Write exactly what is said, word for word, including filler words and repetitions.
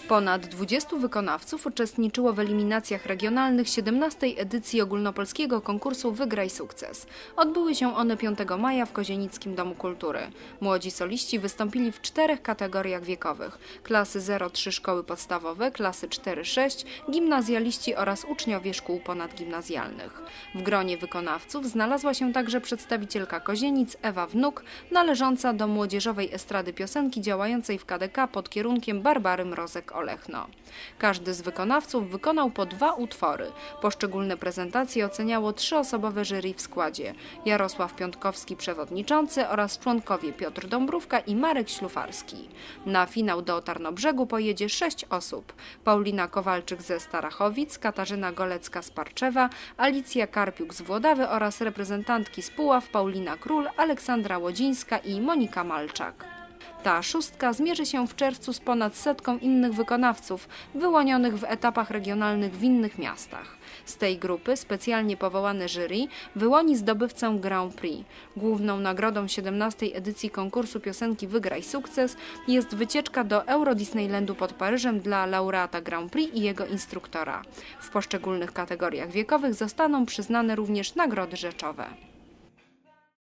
Ponad dwudziestu wykonawców uczestniczyło w eliminacjach regionalnych siedemnastej edycji ogólnopolskiego konkursu Wygraj Sukces. Odbyły się one piątego maja w Kozienickim Domu Kultury. Młodzi soliści wystąpili w czterech kategoriach wiekowych: klasy zero trzy szkoły podstawowe, klasy cztery sześć, gimnazjaliści oraz uczniowie szkół ponadgimnazjalnych. W gronie wykonawców znalazła się także przedstawicielka Kozienic Ewa Wnuk, należąca do młodzieżowej estrady piosenki działającej w K D K pod kierunkiem Barbary Mrozek-Olechno. Każdy z wykonawców wykonał po dwa utwory. Poszczególne prezentacje oceniało trzyosobowe jury w składzie: Jarosław Piątkowski przewodniczący oraz członkowie Piotr Dąbrówka i Marek Ślufarski. Na finał do Tarnobrzegu pojedzie sześć osób: Paulina Kowalczyk ze Starachowic, Katarzyna Golecka z Parczewa, Alicja Karpiuk z Włodawy oraz reprezentantki z Puław Paulina Król, Aleksandra Łodzińska i Monika Malczak. Ta szóstka zmierzy się w czerwcu z ponad setką innych wykonawców wyłonionych w etapach regionalnych w innych miastach. Z tej grupy specjalnie powołane jury wyłoni zdobywcę Grand Prix. Główną nagrodą siedemnastej edycji konkursu piosenki Wygraj Sukces jest wycieczka do Euro Disneylandu pod Paryżem dla laureata Grand Prix i jego instruktora. W poszczególnych kategoriach wiekowych zostaną przyznane również nagrody rzeczowe.